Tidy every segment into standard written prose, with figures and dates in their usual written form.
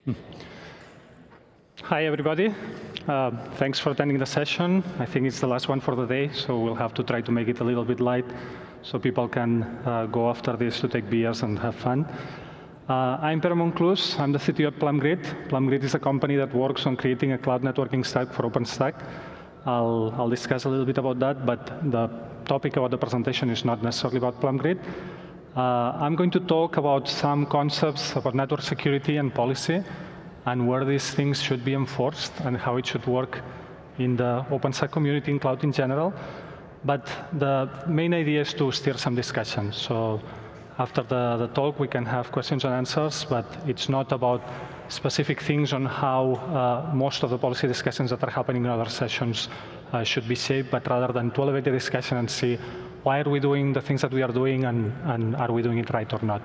Hi, everybody. Thanks for attending the session. I think it's the last one for the day, so we'll have to try to make it a little bit light so people can go after this to take beers and have fun. I'm Pere Monclus. I'm the CTO at PLUMgrid. PLUMgrid is a company that works on creating a cloud networking stack for OpenStack. I'll discuss a little bit about that, but the topic about the presentation is not necessarily about PLUMgrid. I'm going to talk about some concepts about network security and policy, and where these things should be enforced and how it should work in the OpenStack community and cloud in general. But the main idea is to steer some discussion. So after the talk, we can have questions and answers, but it's not about specific things on how most of the policy discussions that are happening in other sessions should be shaped, but rather than to elevate the discussion and see why are we doing the things that we are doing and are we doing it right or not.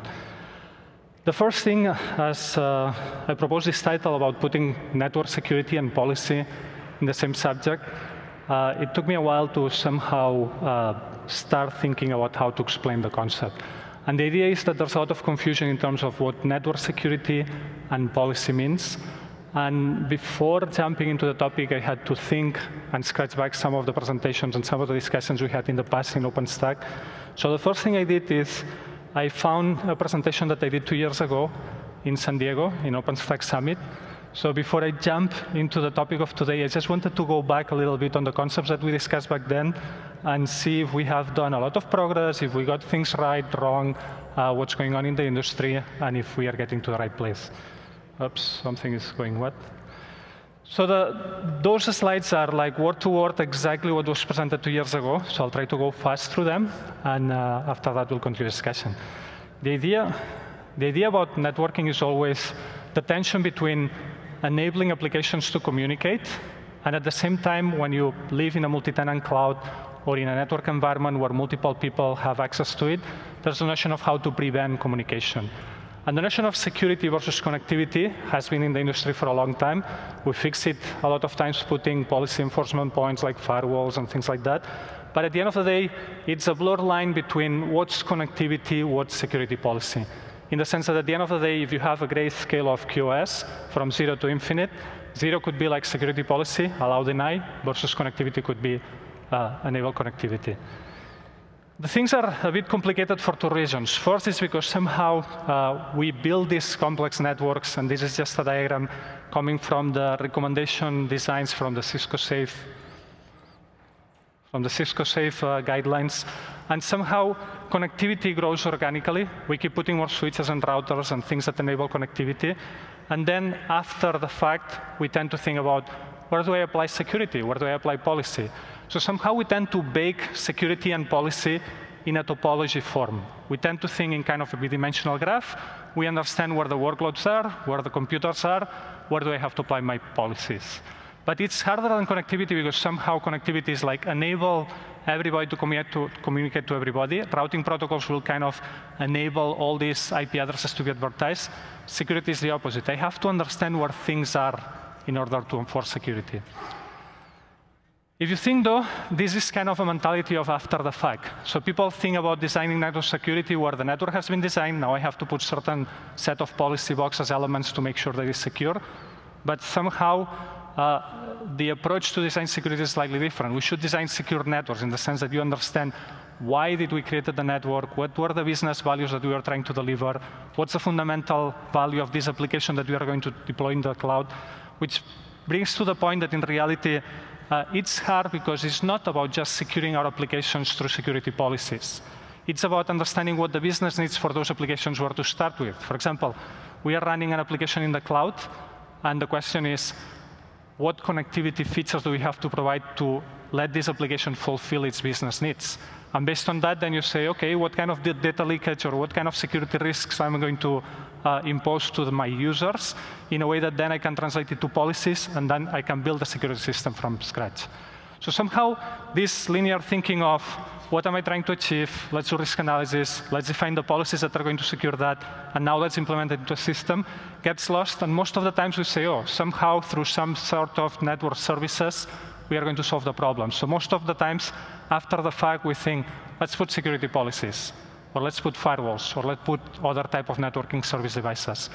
The first thing, as I proposed this title about putting network security and policy in the same subject, it took me a while to somehow start thinking about how to explain the concept. And the idea is that there's a lot of confusion in terms of what network security and policy means. And before jumping into the topic, I had to think and scratch back some of the presentations and some of the discussions we had in the past in OpenStack. So the first thing I did is I found a presentation that I did 2 years ago in San Diego in OpenStack Summit. So before I jump into the topic of today, I just wanted to go back a little bit on the concepts that we discussed back then and see if we have done a lot of progress, if we got things right, wrong, what's going on in the industry, and if we are getting to the right place. Oops, something is going what? So those slides are like word to word exactly what was presented 2 years ago. So I'll try to go fast through them, and after that we'll continue discussion. The idea about networking is always the tension between enabling applications to communicate, and at the same time, when you live in a multi-tenant cloud or in a network environment where multiple people have access to it, there's a notion of how to prevent communication. And the notion of security versus connectivity has been in the industry for a long time. We fix it a lot of times putting policy enforcement points like firewalls and things like that. But at the end of the day, it's a blurred line between what's connectivity, what's security policy. In the sense that at the end of the day, if you have a great scale of QoS from 0 to infinite, 0 could be like security policy, allow deny, versus connectivity could be enable connectivity. The things are a bit complicated for 2 reasons. First is because somehow we build these complex networks, and this is just a diagram coming from the recommendation designs from the Cisco Safe guidelines. And somehow connectivity grows organically. We keep putting more switches and routers and things that enable connectivity. And then after the fact, we tend to think about, where do I apply security? Where do I apply policy? So somehow we tend to bake security and policy in a topology form. We tend to think in kind of a bidimensional graph. We understand where the workloads are, where the computers are, where do I have to apply my policies. But it's harder than connectivity because somehow connectivity is like enable everybody to communicate to everybody. Routing protocols will kind of enable all these IP addresses to be advertised. Security is the opposite. I have to understand where things are in order to enforce security. If you think, though, this is kind of a mentality of after the fact. So people think about designing network security where the network has been designed. Now I have to put certain set of policy boxes elements to make sure that it's secure. But somehow, the approach to design security is slightly different. We should design secure networks in the sense that you understand why did we create the network, what were the business values that we are trying to deliver, what's the fundamental value of this application that we are going to deploy in the cloud, which brings to the point that in reality, it's hard because it's not about just securing our applications through security policies. It's about understanding what the business needs for those applications were to start with. For example, we are running an application in the cloud, and the question is, what connectivity features do we have to provide to let this application fulfill its business needs? And based on that, then you say, OK, what kind of data leakage or what kind of security risks I'm going to impose to my users in a way that then I can translate it to policies, and then I can build a security system from scratch. So somehow, this linear thinking of what am I trying to achieve, let's do risk analysis, let's define the policies that are going to secure that, and now let's implement it into a system, gets lost. And most of the times we say, oh, somehow through some sort of network services, we are going to solve the problem. So most of the times, after the fact, we think, let's put security policies, or let's put firewalls, or let's put other type of networking service devices.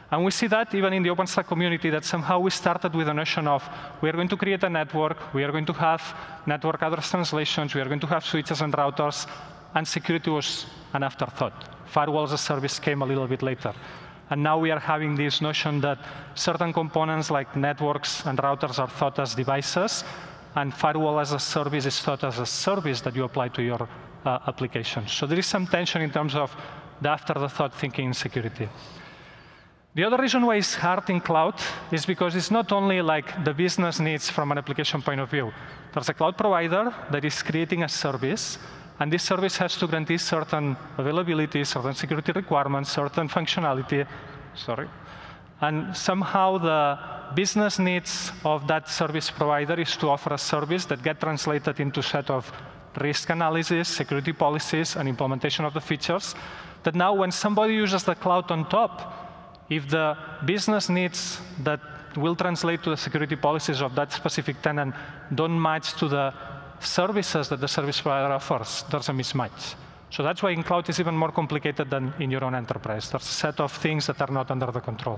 And we see that even in the OpenStack community, that somehow we started with a notion of, we are going to create a network, we are going to have network address translations, we are going to have switches and routers, and security was an afterthought. Firewall as a service came a little bit later. And now we are having this notion that certain components like networks and routers are thought as devices, and firewall as a service is thought as a service that you apply to your application. So there is some tension in terms of the after-the-thought thinking in security. The other reason why it's hard in cloud is because it's not only like the business needs from an application point of view. There's a cloud provider that is creating a service, and this service has to guarantee certain availability, certain security requirements, certain functionality, and somehow the business needs of that service provider is to offer a service that gets translated into a set of risk analysis, security policies, and implementation of the features, that now when somebody uses the cloud on top, if the business needs that will translate to the security policies of that specific tenant don't match to the services that the service provider offers, there's a mismatch. So that's why in cloud it's even more complicated than in your own enterprise. There's a set of things that are not under the control.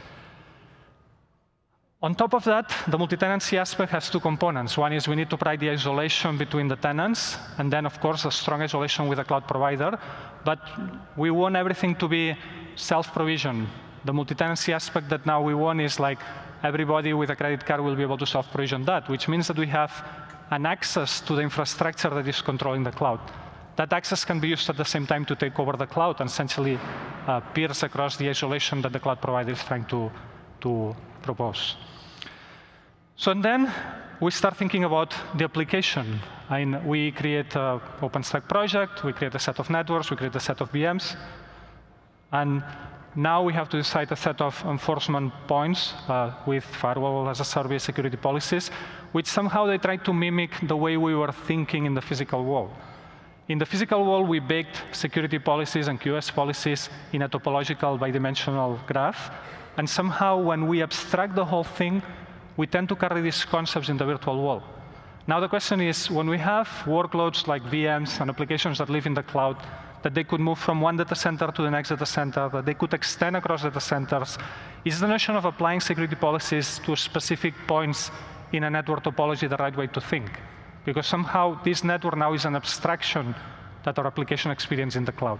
On top of that, the multi-tenancy aspect has two components. One is we need to provide the isolation between the tenants, and then, of course, a strong isolation with a cloud provider. But we want everything to be self-provision. The multi-tenancy aspect that now we want is like everybody with a credit card will be able to self-provision that, which means that we have an access to the infrastructure that is controlling the cloud. That access can be used at the same time to take over the cloud and essentially pierce across the isolation that the cloud provider is trying to propose. So then we start thinking about the application. And we create an OpenStack project, we create a set of networks, we create a set of VMs. And now we have to decide a set of enforcement points with firewall as a service security policies, which somehow they try to mimic the way we were thinking in the physical world. In the physical world, we baked security policies and QoS policies in a topological bidimensional graph. And somehow, when we abstract the whole thing, we tend to carry these concepts in the virtual world. Now the question is, when we have workloads like VMs and applications that live in the cloud, that they could move from one data center to the next data center, that they could extend across data centers, is the notion of applying security policies to specific points in a network topology the right way to think? Because somehow this network now is an abstraction that our application experience in the cloud.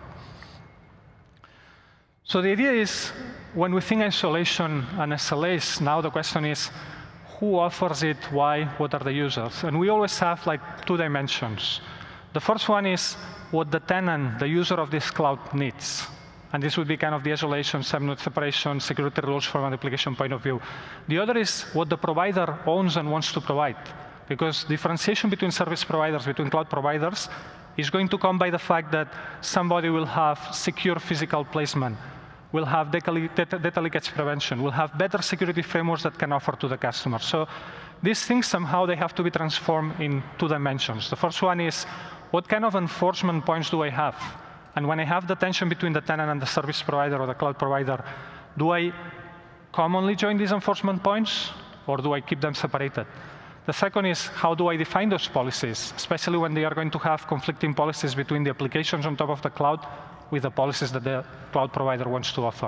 So the idea is, when we think isolation and SLAs, now the question is, who offers it, why, what are the users? And we always have like two dimensions. The first one is what the tenant, the user of this cloud needs. And this would be kind of the isolation, sub-node separation, security rules from an application point of view. The other is what the provider owns and wants to provide. Because differentiation between service providers, between cloud providers, is going to come by the fact that somebody will have secure physical placement, will have data leakage prevention, will have better security frameworks that can offer to the customer. So these things, somehow, they have to be transformed in two dimensions. The first one is, what kind of enforcement points do I have? And when I have the tension between the tenant and the service provider or the cloud provider, do I commonly join these enforcement points, or do I keep them separated? The second is, how do I define those policies, especially when they are going to have conflicting policies between the applications on top of the cloud with the policies that the cloud provider wants to offer.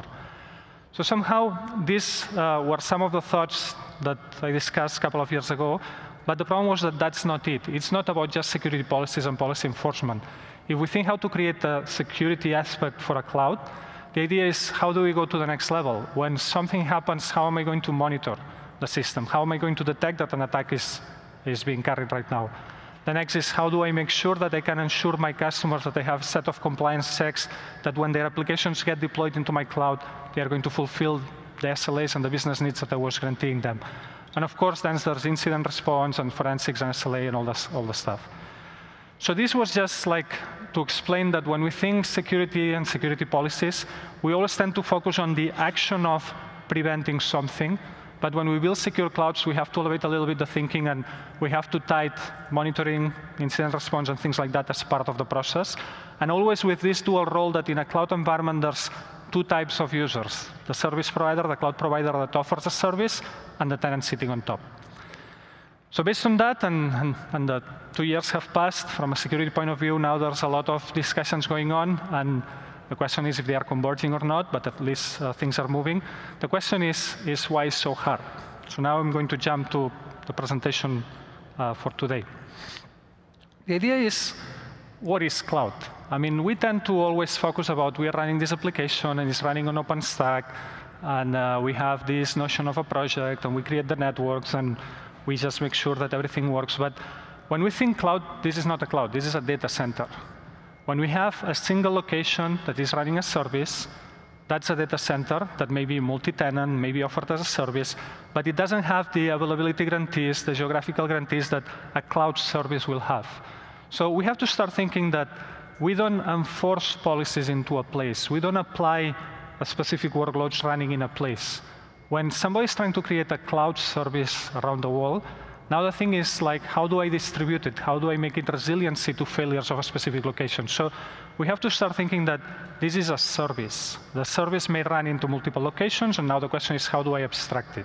So somehow, these were some of the thoughts that I discussed a couple of years ago, but the problem was that that's not it. It's not about just security policies and policy enforcement. If we think how to create a security aspect for a cloud, the idea is, how do we go to the next level? When something happens, how am I going to monitor the system? How am I going to detect that an attack is being carried right now? The next is, how do I make sure that I can ensure my customers that they have a set of compliance checks, that when their applications get deployed into my cloud, they are going to fulfill the SLAs and the business needs that I was guaranteeing them. And of course, then there's incident response and forensics and SLA and all the stuff. So this was just like to explain that when we think security and security policies, we always tend to focus on the action of preventing something. But when we build secure clouds, we have to elevate a little bit the thinking, and we have to tie monitoring, incident response, and things like that as part of the process. And always with this dual role that in a cloud environment, there's two types of users: the service provider, the cloud provider that offers a service, and the tenant sitting on top. So based on that, and the 2 years have passed from a security point of view, now there's a lot of discussions going on, and The question is if they are converging or not, but at least things are moving. The question is why it's so hard? So now I'm going to jump to the presentation for today. The idea is, what is cloud? I mean, we tend to always focus about we are running this application and it's running on OpenStack, and we have this notion of a project, and we create the networks, and we just make sure that everything works. But when we think cloud, this is not a cloud. This is a data center. When we have a single location that is running a service, that's a data center that may be multi-tenant, may be offered as a service, but it doesn't have the availability guarantees, the geographical guarantees that a cloud service will have. So we have to start thinking that we don't enforce policies into a place. We don't apply a specific workloads running in a place. When somebody is trying to create a cloud service around the world, now the thing is, like, how do I distribute it? How do I make it resiliency to failures of a specific location? So we have to start thinking that this is a service. The service may run into multiple locations, and now the question is, how do I abstract it?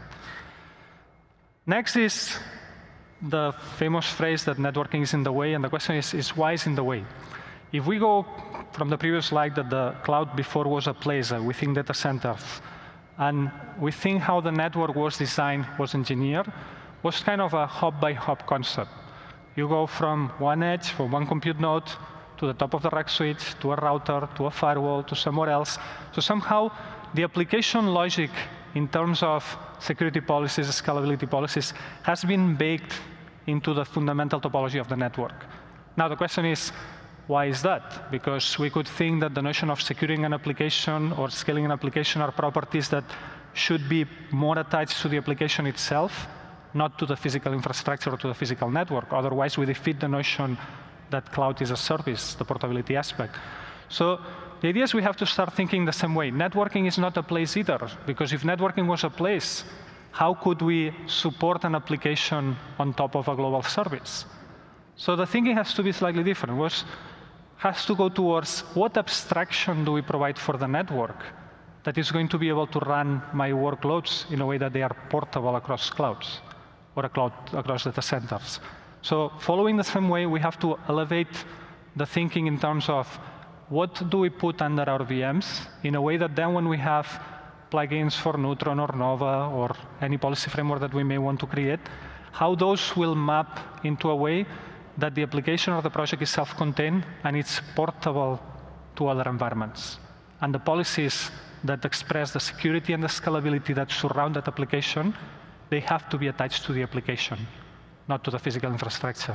Next is the famous phrase that networking is in the way, and the question is why is in the way? If we go from the previous slide that the cloud before was a place within data centers, and we think how the network was designed, was engineered, was kind of a hop-by-hop concept. You go from one edge, from one compute node, to the top of the rack switch, to a router, to a firewall, to somewhere else. So somehow, the application logic in terms of security policies, scalability policies, has been baked into the fundamental topology of the network. Now the question is, why is that? Because we could think that the notion of securing an application or scaling an application are properties that should be more attached to the application itself, not to the physical infrastructure or to the physical network. Otherwise, we defeat the notion that cloud is a service, the portability aspect. So the idea is we have to start thinking the same way. Networking is not a place either, because if networking was a place, how could we support an application on top of a global service? So the thinking has to be slightly different. It has to go towards what abstraction do we provide for the network that is going to be able to run my workloads in a way that they are portable across clouds or across data centers. So following the same way, we have to elevate the thinking in terms of what do we put under our VMs in a way that then when we have plugins for Neutron or Nova or any policy framework that we may want to create, how those will map into a way that the application or the project is self-contained and it's portable to other environments. And the policies that express the security and the scalability that surround that application, they have to be attached to the application, not to the physical infrastructure.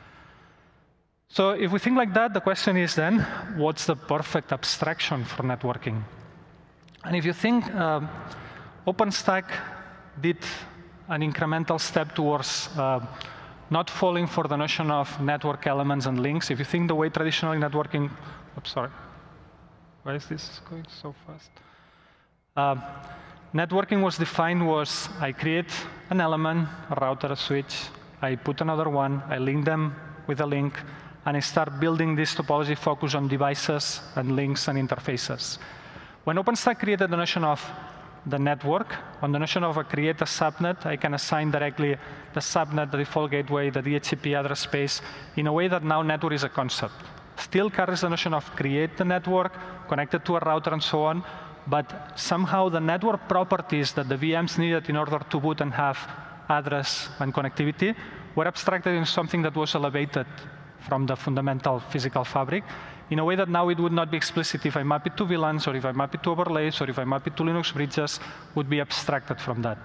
So if we think like that, the question is then, what's the perfect abstraction for networking? And if you think OpenStack did an incremental step towards not falling for the notion of network elements and links. If you think the way traditionally networking, oops, sorry. Why is this going so fast? Networking was defined was I create an element, a router, a switch, I put another one, I link them with a link, and I start building this topology focused on devices and links and interfaces. When OpenStack created the notion of the network, on the notion of a create a subnet, I can assign directly the subnet, the default gateway, the DHCP address space, in a way that now network is a concept. Still carries the notion of create the network, connected to a router and so on, but somehow the network properties that the VMs needed in order to boot and have address and connectivity were abstracted in something that was elevated from the fundamental physical fabric, in a way that now it would not be explicit if I map it to VLANs, or if I map it to overlays, or if I map it to Linux bridges, would be abstracted from that.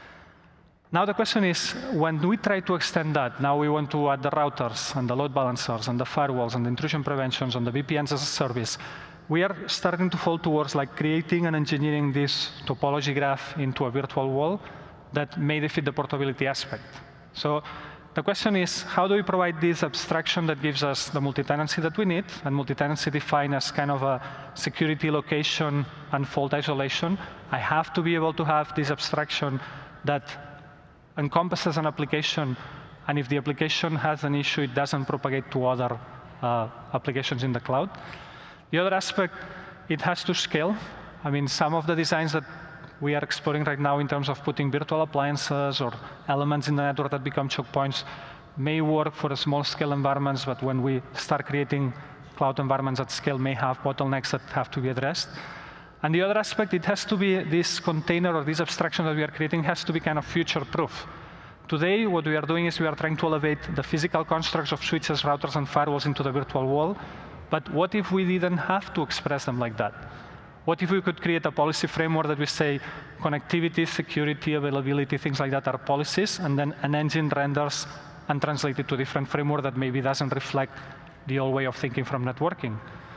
Now the question is, when we try to extend that, now we want to add the routers, and the load balancers, and the firewalls, and the intrusion preventions, and the VPNs as a service, we are starting to fall towards like creating and engineering this topology graph into a virtual wall that may defeat the portability aspect. So the question is, how do we provide this abstraction that gives us the multi-tenancy that we need, and multi-tenancy defined as kind of a security location and fault isolation? I have to be able to have this abstraction that encompasses an application, and if the application has an issue, it doesn't propagate to other applications in the cloud. The other aspect, it has to scale. I mean, some of the designs that we are exploring right now in terms of putting virtual appliances or elements in the network that become choke points may work for small-scale environments, but when we start creating cloud environments at scale may have bottlenecks that have to be addressed. And the other aspect, it has to be this container or this abstraction that we are creating has to be kind of future-proof. Today, what we are doing is we are trying to elevate the physical constructs of switches, routers, and firewalls into the virtual wall. But what if we didn't have to express them like that? What if we could create a policy framework that we say connectivity, security, availability, things like that are policies, and then an engine renders and translates it to a different framework that maybe doesn't reflect the old way of thinking from networking?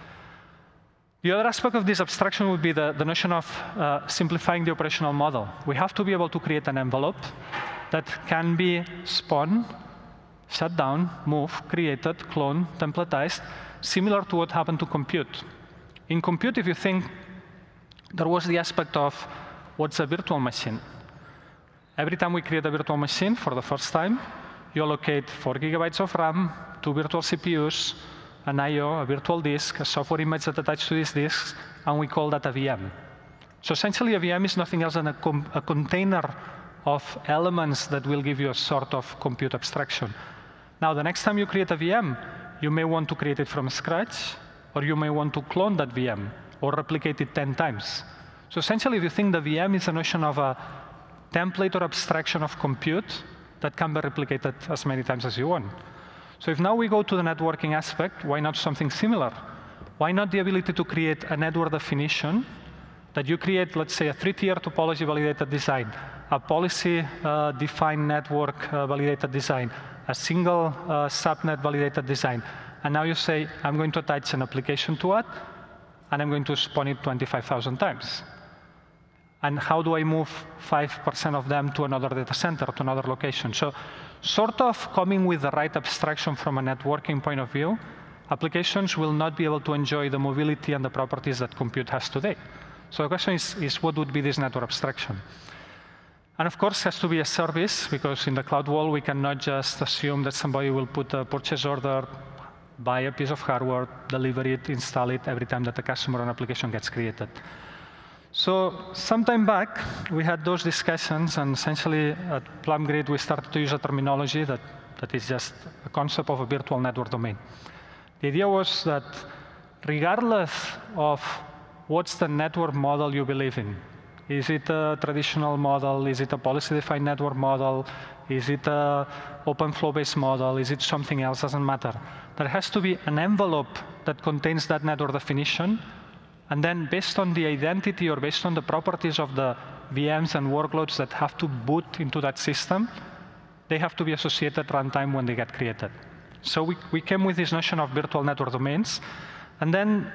The other aspect of this abstraction would be the notion of simplifying the operational model. We have to be able to create an envelope that can be spun, shut down, moved, created, cloned, templatized, similar to what happened to compute. In compute, if you think, there was the aspect of what's a virtual machine. Every time we create a virtual machine for the first time, you allocate 4 GB of RAM, 2 virtual CPUs, an I/O, a virtual disk, a software image that attached to these disks, and we call that a VM. So essentially, a VM is nothing else than a container of elements that will give you a sort of compute abstraction. Now, the next time you create a VM, you may want to create it from scratch, or you may want to clone that VM, or replicate it 10 times. So essentially, if you think the VM is a notion of a template or abstraction of compute that can be replicated as many times as you want. So if now we go to the networking aspect, why not something similar? Why not the ability to create a network definition that you create, let's say, a 3-tier topology validated design, a policy-defined network validated design, a single subnet validated design, and now you say, I'm going to attach an application to it, and I'm going to spawn it 25,000 times. And how do I move 5% of them to another data center, to another location? So sort of coming with the right abstraction from a networking point of view, applications will not be able to enjoy the mobility and the properties that compute has today. So the question is what would be this network abstraction? And of course, it has to be a service, because in the cloud world, we cannot just assume that somebody will put a purchase order, buy a piece of hardware, deliver it, install it every time that the customer or an application gets created. So some time back, we had those discussions, and essentially at PLUMgrid, we started to use a terminology that is just a concept of a virtual network domain. The idea was that regardless of what's the network model you believe in, is it a traditional model, is it a policy-defined network model, is it an open flow-based model, is it something else, doesn't matter. There has to be an envelope that contains that network definition. And then based on the identity or based on the properties of the VMs and workloads that have to boot into that system, they have to be associated runtime when they get created. So we came with this notion of virtual network domains. And then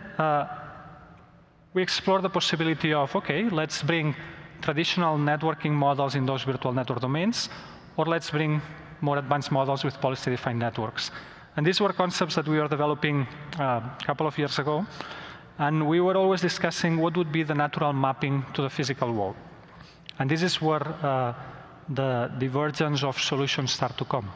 we explored the possibility of, OK, let's bring traditional networking models in those virtual network domains, or let's bring more advanced models with policy-defined networks. And these were concepts that we were developing a couple of years ago. And we were always discussing what would be the natural mapping to the physical world. And this is where the divergence of solutions start to come.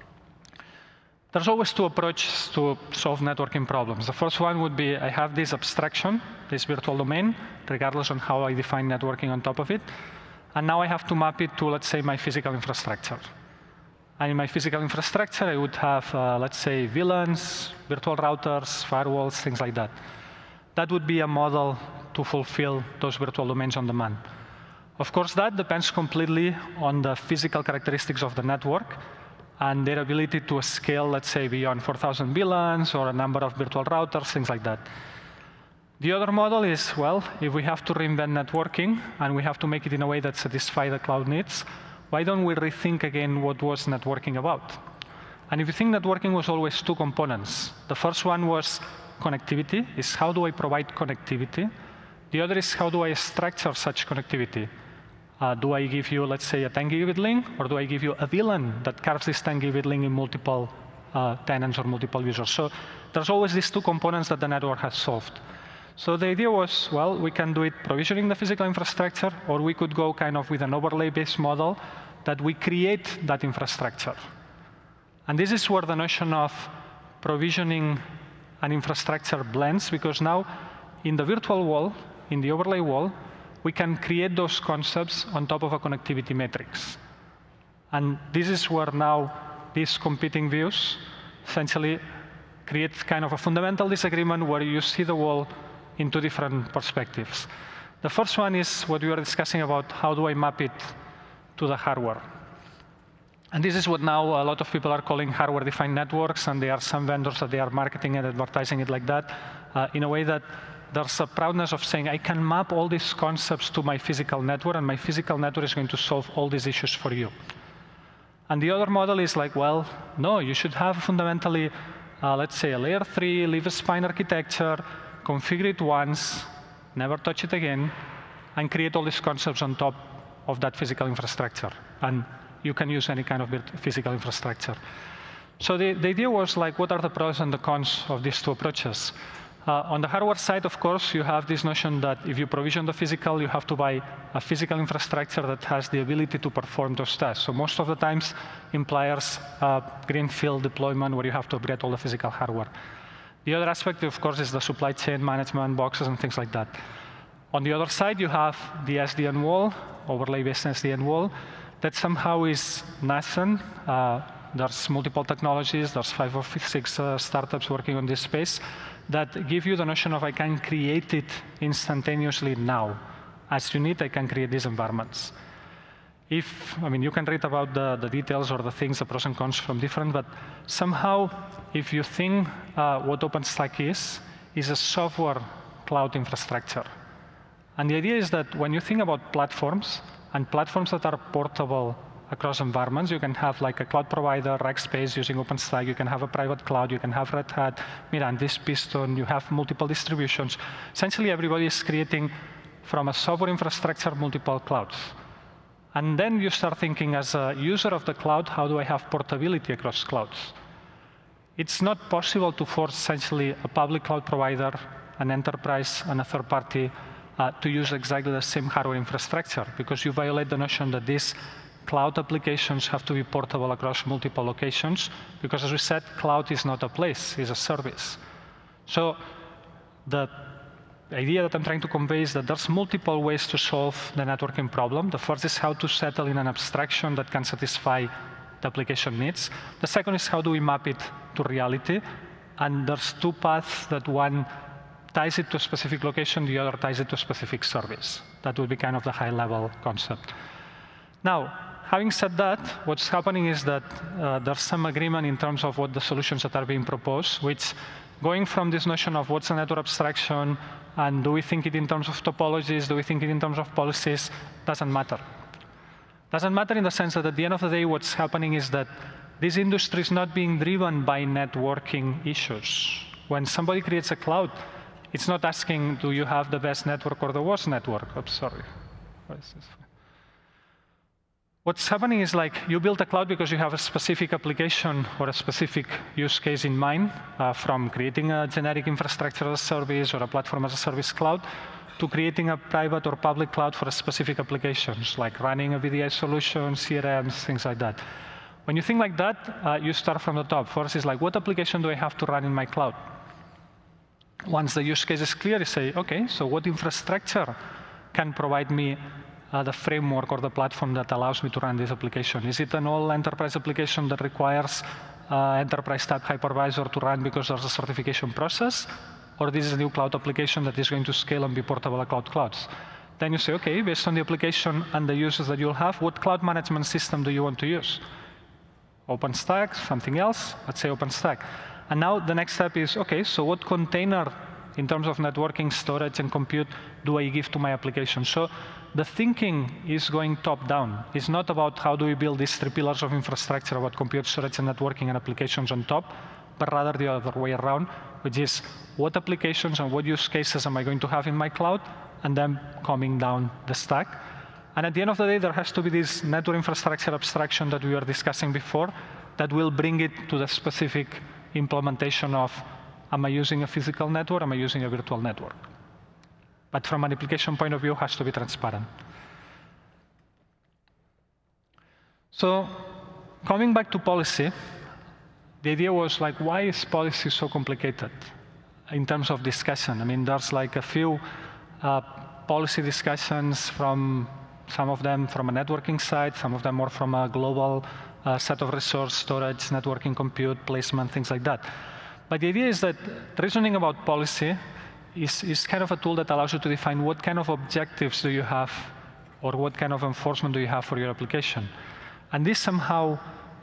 There's always two approaches to solve networking problems. The first one would be, I have this abstraction, this virtual domain, regardless on how I define networking on top of it. And now I have to map it to, let's say, my physical infrastructure. And in my physical infrastructure, I would have, let's say, VLANs, virtual routers, firewalls, things like that. That would be a model to fulfill those virtual domains on demand. Of course, that depends completely on the physical characteristics of the network and their ability to scale, let's say, beyond 4,000 VLANs or a number of virtual routers, things like that. The other model is, well, if we have to reinvent networking and we have to make it in a way that satisfies the cloud needs, why don't we rethink again what was networking about? And if you think networking was always two components, the first one was connectivity, is how do I provide connectivity? The other is how do I structure such connectivity? Do I give you, let's say, a 10 gigabit link, or do I give you a VLAN that carves this 10 gigabit link in multiple tenants or multiple users? So there's always these two components that the network has solved. So the idea was, well, we can do it provisioning the physical infrastructure, or we could go kind of with an overlay-based model that we create that infrastructure. And this is where the notion of provisioning an infrastructure blends, because now in the virtual wall, in the overlay wall, we can create those concepts on top of a connectivity matrix. And this is where now these competing views, essentially, creates kind of a fundamental disagreement where you see the world in two different perspectives. The first one is what we were discussing about how do I map it to the hardware. And this is what now a lot of people are calling hardware-defined networks, and there are some vendors that they are marketing and advertising it like that, in a way that there's a proudness of saying, I can map all these concepts to my physical network, and my physical network is going to solve all these issues for you. And the other model is like, well, no, you should have fundamentally, let's say, a layer 3 leaf-spine architecture, configure it once, never touch it again, and create all these concepts on top of that physical infrastructure. And you can use any kind of physical infrastructure. So the idea was like, what are the pros and the cons of these two approaches? On the hardware side, of course, you have this notion that if you provision the physical, you have to buy a physical infrastructure that has the ability to perform those tests. So most of the times implies greenfield deployment where you have to upgrade all the physical hardware. The other aspect, of course, is the supply chain management, boxes, and things like that. On the other side, you have the SDN wall, overlay-based SDN wall, that somehow is nascent. There's multiple technologies. There's 5 or 6 startups working on this space that give you the notion of I can create it instantaneously now. As you need, I can create these environments. I mean, you can read about the details or the things, the pros and cons from different, but somehow, if you think what OpenStack is a software cloud infrastructure. And the idea is that when you think about platforms, and platforms that are portable across environments, you can have like a cloud provider, Rackspace using OpenStack, you can have a private cloud, you can have Red Hat, Mirantis, Piston, you have multiple distributions. Essentially, everybody is creating from a software infrastructure multiple clouds. And then you start thinking as a user of the cloud, how do I have portability across clouds? It's not possible to force essentially a public cloud provider, an enterprise, and a third party to use exactly the same hardware infrastructure, because you violate the notion that these cloud applications have to be portable across multiple locations, because as we said, cloud is not a place, it's a service. So the idea that I'm trying to convey is that there's multiple ways to solve the networking problem. The first is how to settle in an abstraction that can satisfy the application needs. The second is how do we map it to reality. And there's 2 paths that one ties it to a specific location, the other ties it to a specific service. That would be kind of the high-level concept. Now, having said that, what's happening is that there's some agreement in terms of what the solutions that are being proposed, which going from this notion of what's a network abstraction, and do we think it in terms of topologies, do we think it in terms of policies, doesn't matter. Doesn't matter in the sense that at the end of the day, what's happening is that this industry is not being driven by networking issues. When somebody creates a cloud, it's not asking, do you have the best network or the worst network? Oops, sorry. What is this? What's happening is like you build a cloud because you have a specific application or a specific use case in mind, from creating a generic infrastructure as a service or a platform as a service cloud to creating a private or public cloud for a specific applications, like running a VDI solution, CRMs, things like that. When you think like that, you start from the top. First is like, what application do I have to run in my cloud? Once the use case is clear, you say, OK, so what infrastructure can provide me the framework or the platform that allows me to run this application? Is it an all-enterprise application that requires enterprise-type hypervisor to run because there's a certification process? Or this is a new cloud application that is going to scale and be portable across clouds? Then you say, OK, based on the application and the uses that you'll have, what cloud management system do you want to use? OpenStack, something else? Let's say OpenStack. And now the next step is, OK, so what container in terms of networking, storage, and compute do I give to my application? So the thinking is going top-down. It's not about how do we build these 3 pillars of infrastructure about compute, storage, and networking and applications on top, but rather the other way around, which is what applications and what use cases am I going to have in my cloud, and then coming down the stack. And at the end of the day, there has to be this network infrastructure abstraction that we were discussing before that will bring it to the specific implementation of, am I using a physical network, am I using a virtual network? But from an application point of view, it has to be transparent. So coming back to policy, the idea was like, why is policy so complicated in terms of discussion? I mean, there's like a few policy discussions from some of them from a networking side, some of them more from a global set of resource, storage, networking, compute, placement, things like that. But the idea is that reasoning about policy is kind of a tool that allows you to define what kind of objectives do you have or what kind of enforcement do you have for your application. And this somehow,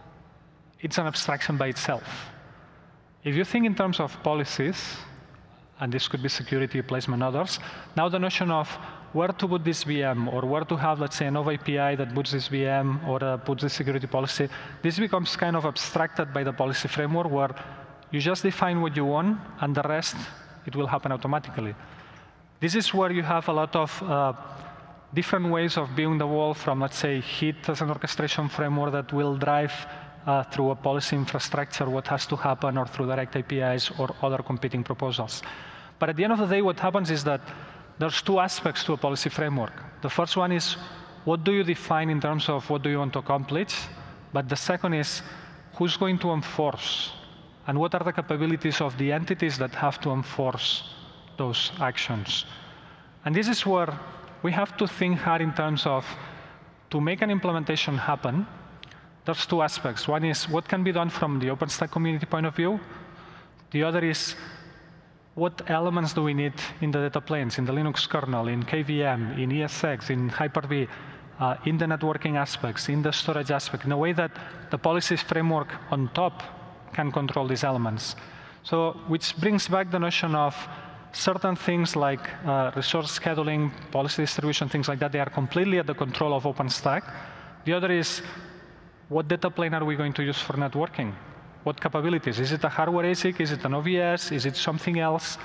it's an abstraction by itself. If you think in terms of policies, and this could be security, placement, others, now the notion of where to put this VM or where to have, let's say, a Nova API that puts this VM or puts this security policy, this becomes kind of abstracted by the policy framework where you just define what you want and the rest, it will happen automatically. This is where you have a lot of different ways of viewing the world from, let's say, HIT as an orchestration framework that will drive through a policy infrastructure what has to happen or through direct APIs or other competing proposals. But at the end of the day, what happens is that there's two aspects to a policy framework. The first one is what do you define in terms of what do you want to accomplish? But the second is who's going to enforce? And what are the capabilities of the entities that have to enforce those actions? And this is where we have to think hard in terms of to make an implementation happen, there's two aspects. One is what can be done from the OpenStack community point of view. The other is what elements do we need in the data planes, in the Linux kernel, in KVM, in ESX, in Hyper-V, in the networking aspects, in the storage aspect, in a way that the policies framework on top can control these elements. So, which brings back the notion of certain things like resource scheduling, policy distribution, things like that, they are completely at the control of OpenStack. The other is, what data plane are we going to use for networking? What capabilities? Is it a hardware ASIC? Is it an OVS? Is it something else?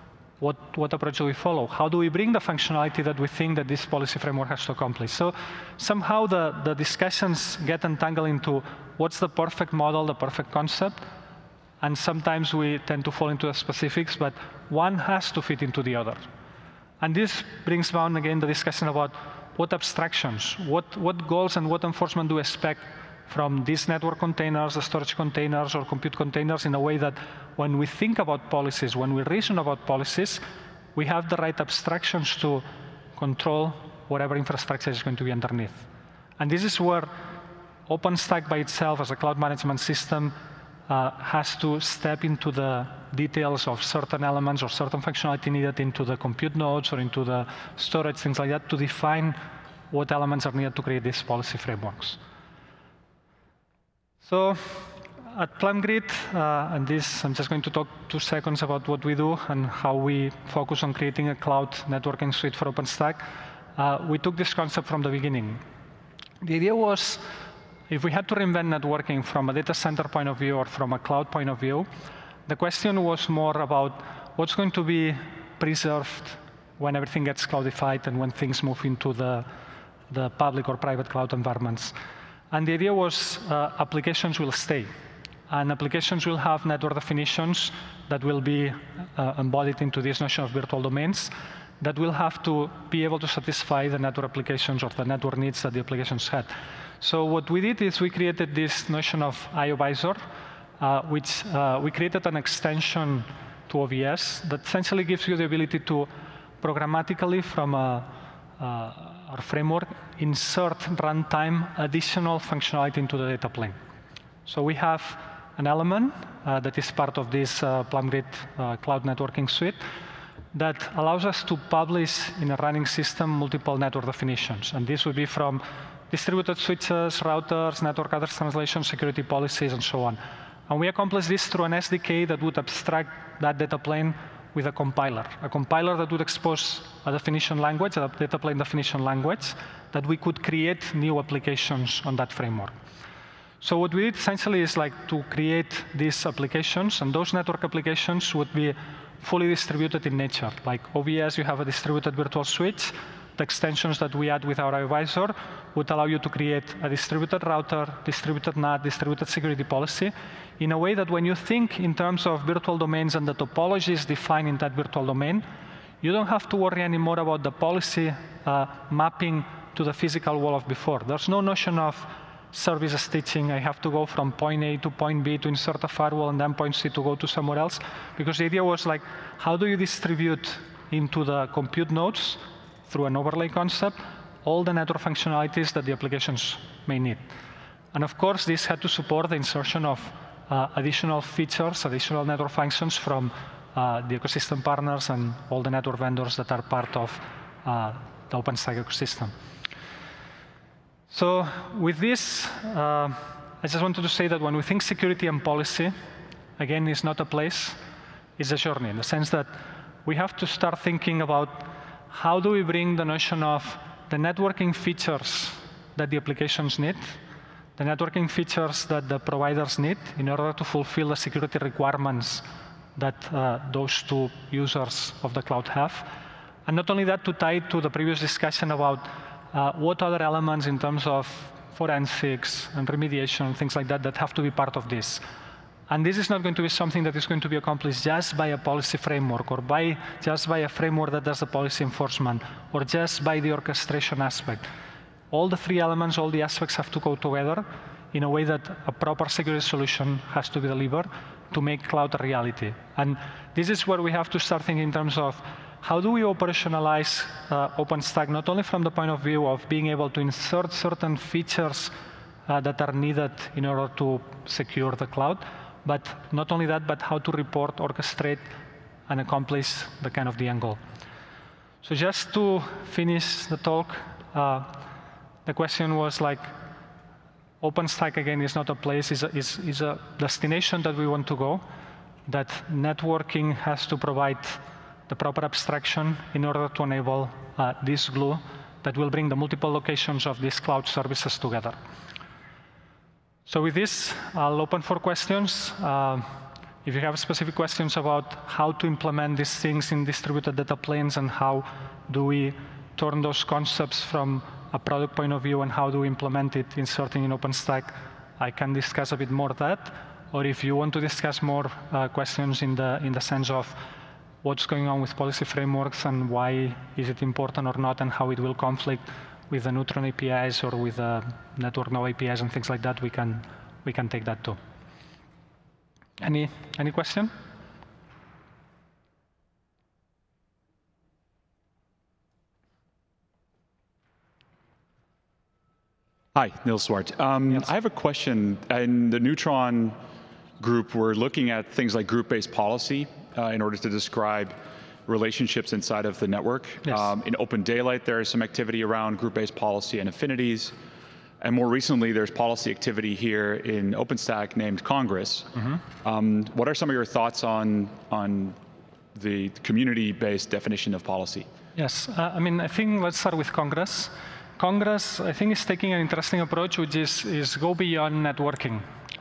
What approach do we follow? How do we bring the functionality that we think that this policy framework has to accomplish? So somehow the discussions get entangled into what's the perfect model, the perfect concept, and sometimes we tend to fall into the specifics, but one has to fit into the other. And this brings down again the discussion about what abstractions, what goals and what enforcement do we expect from these network containers, the storage containers, or compute containers in a way that when we think about policies, when we reason about policies, we have the right abstractions to control whatever infrastructure is going to be underneath. And this is where OpenStack by itself as a cloud management system has to step into the details of certain elements or certain functionality needed into the compute nodes or into the storage, things like that, to define what elements are needed to create these policy frameworks. So at PLUMgrid, and this, I'm just going to talk 2 seconds about what we do and how we focus on creating a cloud networking suite for OpenStack. We took this concept from the beginning. The idea was, if we had to reinvent networking from a data center point of view or from a cloud point of view, the question was more about what's going to be preserved when everything gets cloudified and when things move into the public or private cloud environments. And the idea was applications will stay. And applications will have network definitions that will be embodied into this notion of virtual domains that will have to be able to satisfy the network applications or the network needs that the applications had. So what we did is we created this notion of IOvisor, which we created an extension to OVS that essentially gives you the ability to programmatically from our framework insert runtime additional functionality into the data plane. So we have an element that is part of this PLUMgrid cloud networking suite that allows us to publish in a running system multiple network definitions. And this would be from distributed switches, routers, network address translation, security policies, and so on. And we accomplish this through an SDK that would abstract that data plane with a compiler that would expose a definition language, a data plane definition language, that we could create new applications on that framework. So what we did essentially is like to create these applications, and those network applications would be fully distributed in nature. Like OVS, you have a distributed virtual switch. The extensions that we add with our IOvisor would allow you to create a distributed router, distributed NAT, distributed security policy, in a way that when you think in terms of virtual domains and the topologies defined in that virtual domain, you don't have to worry anymore about the policy mapping to the physical wall of before. There's no notion of service stitching. I have to go from point A to point B to insert a firewall and then point C to go to somewhere else. Because the idea was like, how do you distribute into the compute nodes through an overlay concept all the network functionalities that the applications may need? And of course, this had to support the insertion of additional features, additional network functions from the ecosystem partners and all the network vendors that are part of the OpenStack ecosystem. So with this, I just wanted to say that when we think security and policy, again, it's not a place, it's a journey, in the sense that we have to start thinking about how do we bring the notion of the networking features that the applications need, the networking features that the providers need in order to fulfill the security requirements that those two users of the cloud have. And not only that, to tie to the previous discussion about what other elements in terms of forensics and remediation, things like that, that have to be part of this. And this is not going to be something that is going to be accomplished just by a policy framework or just by a framework that does the policy enforcement or just by the orchestration aspect. All the three elements, all the aspects have to go together in a way that a proper security solution has to be delivered to make cloud a reality. And this is where we have to start thinking in terms of how do we operationalize OpenStack, not only from the point of view of being able to insert certain features that are needed in order to secure the cloud, but not only that, but how to report, orchestrate, and accomplish the kind of the end goal. So just to finish the talk, the question was like, OpenStack, again, is not a place, is a destination that we want to go, that networking has to provide the proper abstraction in order to enable this glue that will bring the multiple locations of these cloud services together. So with this, I'll open for questions. If you have specific questions about how to implement these things in distributed data planes and how do we turn those concepts from a product point of view and how do we implement it, inserting in OpenStack, I can discuss a bit more of that. Or if you want to discuss more questions in the sense of what's going on with policy frameworks and why is it important or not and how it will conflict with the Neutron APIs or with the network node APIs and things like that, we can take that too. Any question? Hi, Neil Swart. Yes. I have a question. In the Neutron group, we're looking at things like group-based policy in order to describe relationships inside of the network. Yes. In Open Daylight, there is some activity around group-based policy and affinities. And more recently, there's policy activity here in OpenStack named Congress. Mm-hmm. What are some of your thoughts on the community-based definition of policy? Yes, I mean, I think let's start with Congress. Congress, I think, is taking an interesting approach, which is go beyond networking.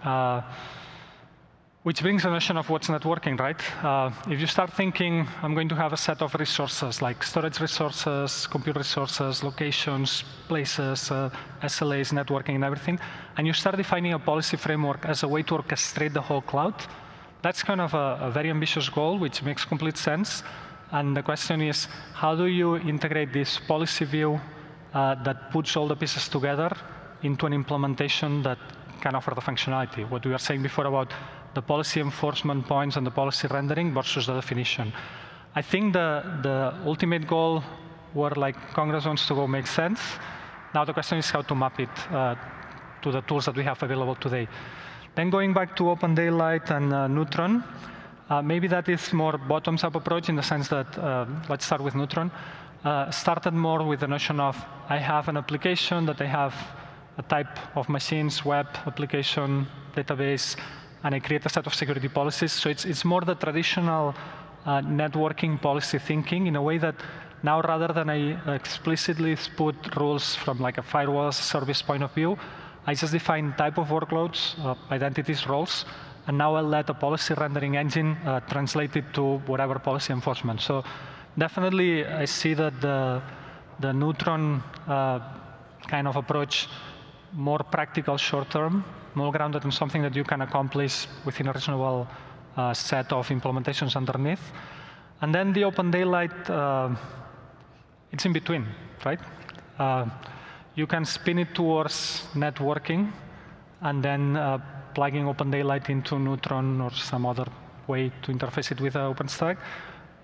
Which brings the notion of what's networking, right? If you start thinking, I'm going to have a set of resources, like storage resources, compute resources, locations, places, SLAs, networking, and everything, and you start defining a policy framework as a way to orchestrate the whole cloud, that's kind of a very ambitious goal, which makes complete sense. And the question is, how do you integrate this policy view that puts all the pieces together into an implementation that can offer the functionality? What we were saying before about the policy enforcement points and the policy rendering versus the definition. I think the ultimate goal where like Congress wants to go makes sense. Now the question is how to map it to the tools that we have available today. Then going back to Open Daylight and Neutron, maybe that is more bottoms-up approach in the sense that, let's start with Neutron, started more with the notion of I have an application that I have a type of machines, web, application, database, and I create a set of security policies. So it's more the traditional networking policy thinking in a way that now rather than I explicitly put rules from like a firewall as a service point of view, I just define type of workloads, identities, roles, and now I'll let a policy rendering engine translate it to whatever policy enforcement. So definitely I see that the Neutron kind of approach, more practical short-term, more grounded in something that you can accomplish within a reasonable set of implementations underneath. And then the Open Daylight, it's in between, right? You can spin it towards networking and then plugging Open Daylight into Neutron or some other way to interface it with OpenStack.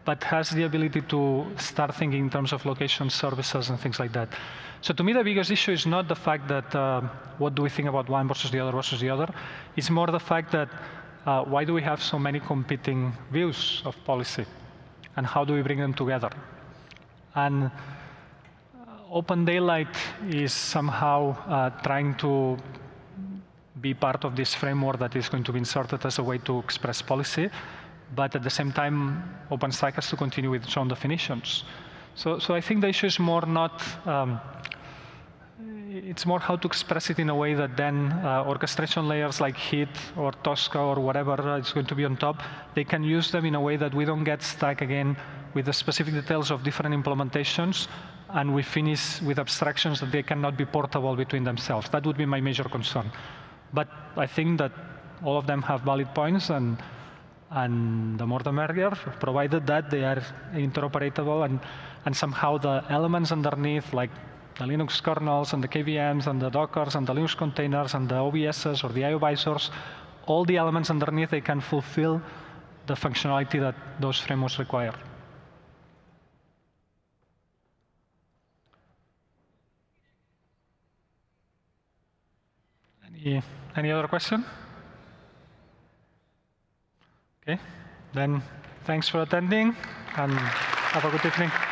but has the ability to start thinking in terms of location services and things like that. So to me, the biggest issue is not the fact that what do we think about one versus the other. It's more the fact that why do we have so many competing views of policy? And how do we bring them together? And Open Daylight is somehow trying to be part of this framework that is going to be inserted as a way to express policy. But at the same time, OpenStack has to continue with its own definitions. So I think the issue is more not, it's more how to express it in a way that then orchestration layers like HIT or Tosca or whatever is going to be on top, they can use them in a way that we don't get stuck again with the specific details of different implementations, and we finish with abstractions that they cannot be portable between themselves. That would be my major concern. But I think that all of them have valid points, and the more the merrier, provided that they are interoperable and somehow the elements underneath, like the Linux kernels and the KVMs and the Dockers and the Linux containers and the OBSs or the IO visors, all the elements underneath, they can fulfill the functionality that those frameworks require. Any other question? Okay, then thanks for attending and have a good evening.